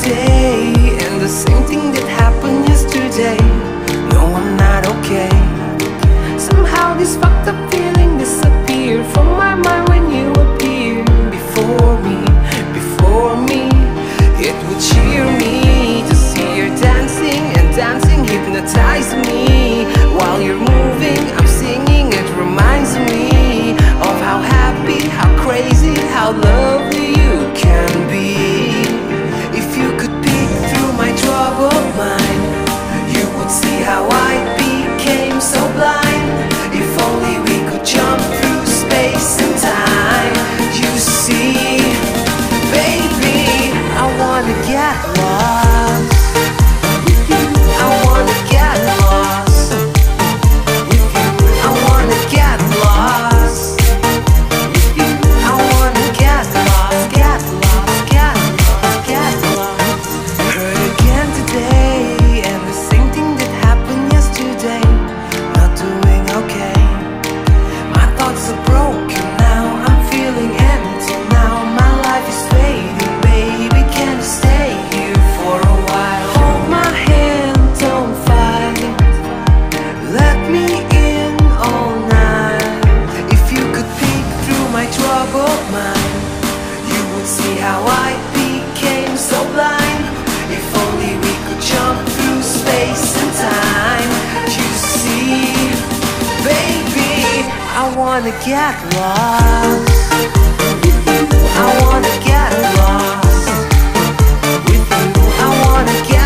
today, and the same thing that happened yesterday. No, I'm not okay. Somehow this fucked up feeling disappeared from my mind when you appeared before me, before me. It would cheer me to see you dancing, and dancing hypnotized me. While you're moving, I'm singing, it reminds me of how happy, how crazy, how lovely you can be. If you could peek through my troubled mind, you would see how I became so blind. If only we could jump through space and time. You see, baby, I wanna get lost with you. I wanna get lost with you. I wanna get lost with you. I wanna get lost, get lost, get lost, get lost. Hurt again today, and the same thing that happened yesterday. Not doing okay. My thoughts are broken now, I'm feeling empty now. My life is fading, baby, can you stay here for a while? Hold my hand, don't fight. Let me in all night. If you could peek through my troubled mind, you would see how I became so blind. If only we could jump through space and time. You see, baby, I wanna get lost with you. I wanna get lost with you. I wanna get